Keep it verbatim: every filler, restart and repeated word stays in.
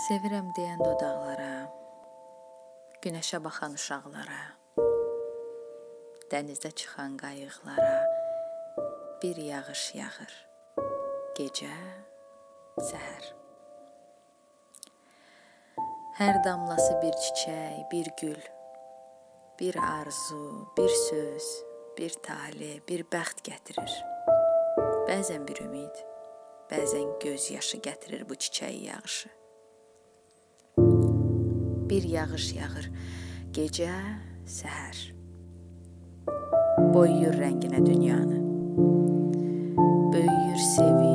Sevirəm deyən dodaqlara, günəşə baxan uşaqlara, dənizdə çıxan qayıqlara bir yağış yağır, gecə, səhər. Hər damlası bir çiçək, bir gül, bir arzu, bir söz, bir tale, bir bəxt gətirir. Bəzən bir ümid, bəzən göz yaşı gətirir bu çiçək yağışı. Bir yağış yağır, gecə, səhər. Boyuyur rənginə dünyanı. Böyüyür sevinç,